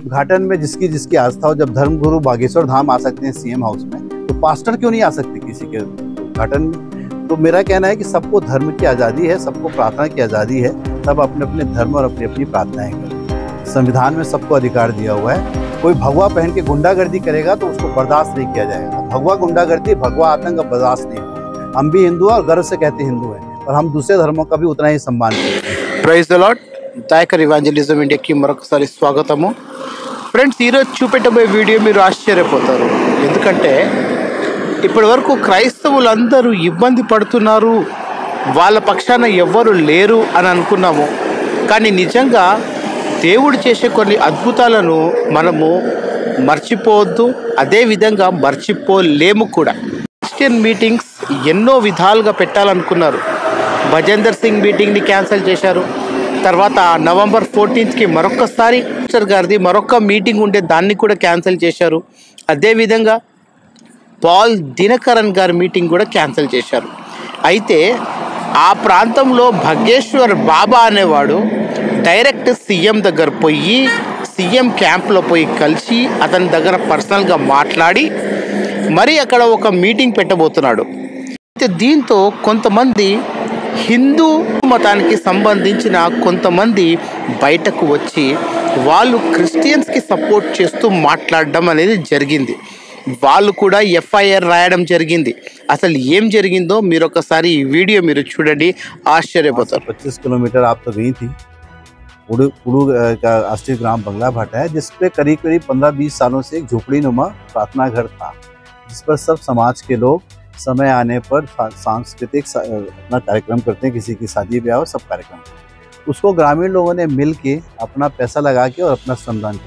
उद्घाटन में जिसकी जिसकी आस्था हो, जब धर्मगुरु बागेश्वर धाम आ सकते हैं सीएम हाउस में, तो पास्टर क्यों नहीं आ सकते किसी के उद्घाटन में? तो मेरा कहना है कि सबको धर्म की आज़ादी है, सबको प्रार्थना की आज़ादी है, सब अपने अपने धर्म और अपनी अपनी प्रार्थनाएं करें। संविधान में सबको अधिकार दिया हुआ है। कोई भगवा पहन के गुंडागर्दी करेगा तो उसको बर्दाश्त नहीं किया जाएगा। भगवा गुंडागर्दी, भगवा आतंक बर्दाश्त नहीं होगा। हम भी हिंदू हैं और गर्व से कहते हिंदू हैं, और हम दूसरे धर्मों का भी उतना ही सम्मान करते हैं। Praise the Lord. Dayakar evangelism ఇండియాకి మరొకసారి స్వాగతము. ఫ్రెండ్స్, ఈరోజు చూపెట్టబోయే వీడియో మీరు ఆశ్చర్యపోతారు. ఎందుకంటే ఇప్పటి వరకు క్రైస్తవులందరూ ఇబ్బంది పడుతున్నారు, వాళ్ళ పక్షాన ఎవ్వరు లేరు అని అనుకున్నాము. కానీ నిజంగా దేవుడు చేసే కొన్ని అద్భుతాలను మనము మర్చిపోవద్దు, అదేవిధంగా మర్చిపోలేము కూడా. క్రిస్టియన్ మీటింగ్స్ ఎన్నో విధాలుగా పెట్టాలనుకున్నారు. భజేందర్ సింగ్ మీటింగ్ని క్యాన్సిల్ చేశారు. తర్వాత నవంబర్ 14కి మరొకసారి మినిస్టర్ గారిది మరొక మీటింగ్ ఉండే దాన్ని కూడా క్యాన్సిల్ చేశారు. అదేవిధంగా పాల్ దినకరన్ గారి మీటింగ్ కూడా క్యాన్సిల్ చేశారు. అయితే ఆ ప్రాంతంలో భగ్గేశ్వర్ బాబా అనేవాడు డైరెక్ట్ సీఎం దగ్గర పోయి, సీఎం క్యాంప్లో పోయి కలిసి అతని దగ్గర పర్సనల్గా మాట్లాడి మరి అక్కడ ఒక మీటింగ్ పెట్టబోతున్నాడు. అయితే దీంతో కొంతమంది హిందూ మతానికి సంబంధించిన కొంతమంది బయటకు వచ్చి వాళ్ళు క్రిస్టియన్స్కి సపోర్ట్ చేస్తూ మాట్లాడడం అనేది జరిగింది. వాళ్ళు కూడా ఎఫ్ఐఆర్ రాయడం జరిగింది. అసలు ఏం జరిగిందో మీరు ఒకసారి ఈ వీడియో మీరు చూడండి, ఆశ్చర్యపోతారు. 25 किलोमीटर आप तो गई थी। पुड़ू का राष्ट्रीय ग्राम बंगला भाटा है, जिसपे करीब करीब 15-20 सालों से एक झोपड़ी नुमा प्रार्थना घर था, जिस पर सब समाज के लोग समय आने पर सांस्कृतिक अपना कार्यक्रम करते हैं, किसी की शादी ब्याह हो, सब कार्यक्रम। उसको ग्रामीण लोगों ने मिल के अपना पैसा लगा के और अपना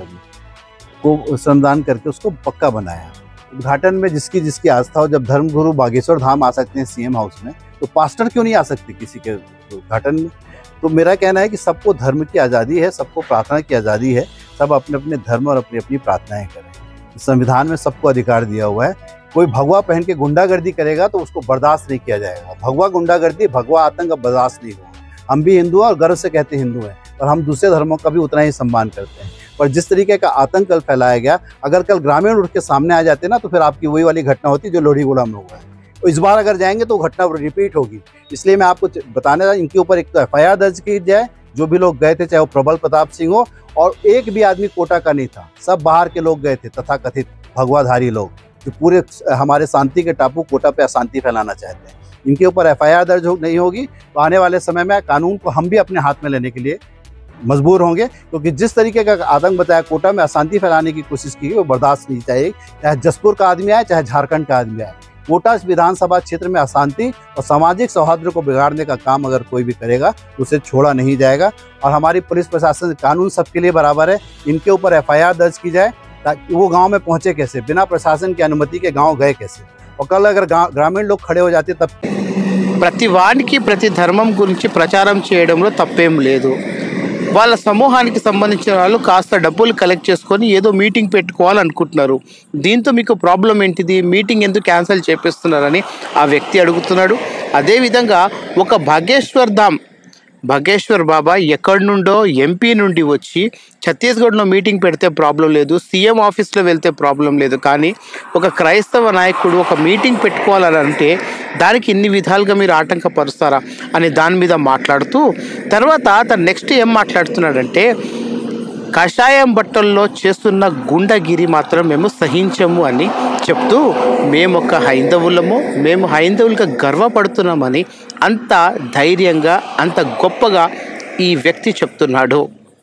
श्रमदान करके उसको पक्का बनाया। उद्घाटन में जिसकी जिसकी आस्था हो, जब धर्मगुरु बागेश्वर धाम आ सकते हैं सीएम हाउस में, तो पास्टर क्यों नहीं आ सकते किसी के उद्घाटन में? तो मेरा कहना है कि सबको धर्म की आज़ादी है, सबको प्रार्थना की आज़ादी है, सब अपने अपने धर्म और अपनी अपनी प्रार्थनाएं करें। संविधान में सबको अधिकार दिया हुआ है। कोई भगवा पहन के गुंडागर्दी करेगा तो उसको बर्दाश्त नहीं किया जाएगा। भगवा गुंडागर्दी, भगवा आतंक बर्दाश्त नहीं होगा। हम भी हिंदू हैं और गर्व से कहते हिंदू हैं, और हम दूसरे धर्मों का भी उतना ही सम्मान करते हैं। पर जिस तरीके का आतंक कल फैलाया गया, अगर कल ग्रामीण उठ के सामने आ जाते ना, तो फिर आपकी वही वाली घटना होती जो लोहड़ीगुड़ा में हुआ है। तो इस बार अगर जाएंगे तो घटना रिपीट होगी। इसलिए मैं आपको बताने था, इनके ऊपर एक तो एफआईआर दर्ज की जाए। जो भी लोग गए थे, चाहे वो प्रबल प्रताप सिंह हो, और एक भी आदमी कोटा का नहीं था, सब बाहर के लोग गए थे, तथाकथित भगवाधारी लोग जो पूरे हमारे शांति के टापू कोटा पे अशांति फैलाना चाहते हैं। इनके ऊपर एफआईआर दर्ज नहीं होगी तो आने वाले समय में कानून को हम भी अपने हाथ में लेने के लिए मजबूर होंगे, क्योंकि जिस तरीके का आतंक बताया, कोटा में अशांति फैलाने की कोशिश की, वो बर्दाश्त नहीं चाहिए। चाहे जसपुर का आदमी आए, चाहे झारखंड का आदमी आए। कोटा विधानसभा क्षेत्र में अशांति और सामाजिक सौहार्द को बिगाड़ने का काम अगर कोई भी करेगा तो उसे छोड़ा नहीं जाएगा। और हमारी पुलिस प्रशासन, कानून सबके लिए बराबर है। इनके ऊपर एफआईआर दर्ज की जाए, ताकि वो गांव में पहुंचे कैसे, बिना प्रशासन की अनुमति के गांव गए कैसे, और कल अगर ग्रामीण लोग खड़े हो जाते तब। ప్రతి వానికి ప్రతి ధర్మం గురించి ప్రచారం చేయడంలో తప్పేం లేదు. వాళ్ళ సమూహానికి సంబంధించిన వాళ్ళు కాస్త డబ్బులు కలెక్ట్ చేసుకొని ఏదో మీటింగ్ పెట్టుకోవాలనుకుంటున్నారు. దీంతో మీకు ప్రాబ్లం ఏంటిది, మీటింగ్ ఎందుకు క్యాన్సిల్ చేపిస్తున్నారని ఆ వ్యక్తి అడుగుతున్నాడు. అదేవిధంగా ఒక భగ్గేశ్వర్ బాబా ఎక్కడి నుండో ఎంపీ నుండి వచ్చి ఛత్తీస్గఢ్లో మీటింగ్ పెడితే ప్రాబ్లం లేదు, సీఎం ఆఫీస్లో వెళ్తే ప్రాబ్లం లేదు. కానీ ఒక క్రైస్తవ నాయకుడు ఒక మీటింగ్ పెట్టుకోవాలని అంటే దానికి ఇన్ని విధాలుగా మీరు ఆటంకపరుస్తారా అని దాని మీద మాట్లాడుతూ, తర్వాత అతను నెక్స్ట్ ఏం మాట్లాడుతున్నాడంటే, కషాయం బట్టల్లో చేస్తున్న గుండగిరి మాత్రం మేము సహించము అని చెప్తూ, మేము ఒక హైందవులము, మేము హైందవులుగా గర్వపడుతున్నామని అంత ధైర్యంగా అంత గొప్పగా ఈ వ్యక్తి చెప్తున్నాడు.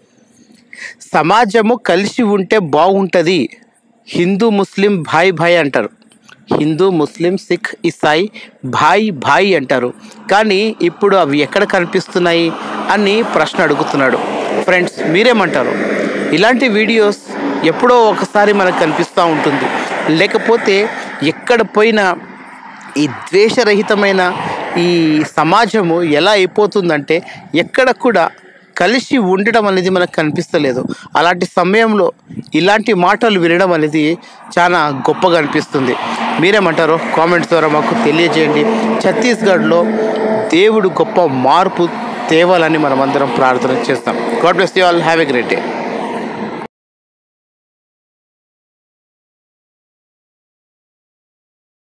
సమాజము కలిసి ఉంటే బాగుంటుంది. హిందూ ముస్లిం భాయ్ భాయ్ అంటారు, హిందూ ముస్లిం సిక్ ఇసాయి భాయ్ భాయ్ అంటారు. కానీ ఇప్పుడు అవి ఎక్కడ కనిపిస్తున్నాయి అని ప్రశ్న అడుగుతున్నాడు. ఫ్రెండ్స్, మీరేమంటారు? ఇలాంటి వీడియోస్ ఎప్పుడో ఒకసారి మనకు కనిపిస్తూ ఉంటుంది, లేకపోతే ఎక్కడ పోయినా ఈ ద్వేషరహితమైన ఈ సమాజము ఎలా అయిపోతుందంటే ఎక్కడ కూడా కలిసి ఉండడం అనేది మనకు కనిపిస్తలేదు. అలాంటి సమయంలో ఇలాంటి మాటలు వినడం అనేది చాలా గొప్పగా అనిపిస్తుంది. మీరేమంటారో కామెంట్స్ ద్వారా మాకు తెలియజేయండి. ఛత్తీస్గఢ్లో దేవుడు గొప్ప మార్పు తేవాలని మనం అందరం ప్రార్థన చేస్తాం. God bless you all. Have a great day.